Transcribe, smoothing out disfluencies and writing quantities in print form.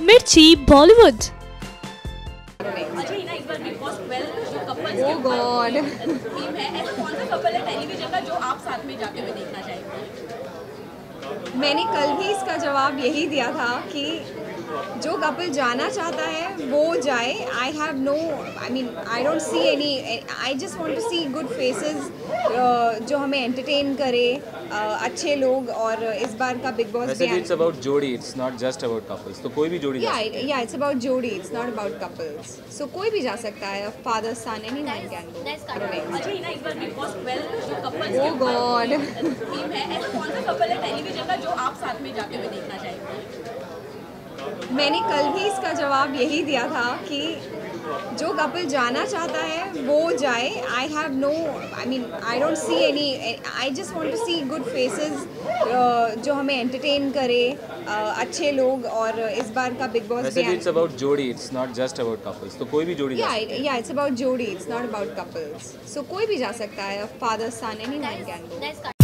मिर्ची Bollywood. Oh God. Theme है, ऐसा कौन सा कपल है टेलीविजन का जो आप साथ में जाके हुए देखना चाहेंगे? मैंने कल भी इसका जवाब यही दिया था कि जो कपल जाना चाहता है वो जाए। I have no, I mean I don't see any, I just want to see good faces जो हमें एंटरटेन करे, अच्छे लोग। और इस बार का बिग बॉस वैसे भी इट्स अबाउट जोड़ी, it's not just about couples, तो कोई भी जोड़ी जा सकता है। या इट्स अबाउट जोड़ी, it's not about couples. So कोई भी जा सकता है, father son, anyone can go. अच्छा ही ना, इस बार बिग बॉस 12 जो कपल्स Oh God. थीम है, ऐसा कौन सा कपल है टेलीविजन का जो आप साथ में जाके हुए देखना चाहेंगे? मैंने कल भी इसका जवाब यही दिया था कि जो कपल जाना चाहता है वो जाए। I have no, I mean I don't see any, I just want to see good faces जो हमें एंटरटेन करे, अच्छे लोग। और इस बार का बिग बॉस वैसे भी इट्स अबाउट जोड़ी, it's not just about couples, तो कोई भी जोड़ी जा सकता है। या इट्स अबाउट जोड़ी, it's not about couples. So कोई भी जा सकता है, father son, anyone can go.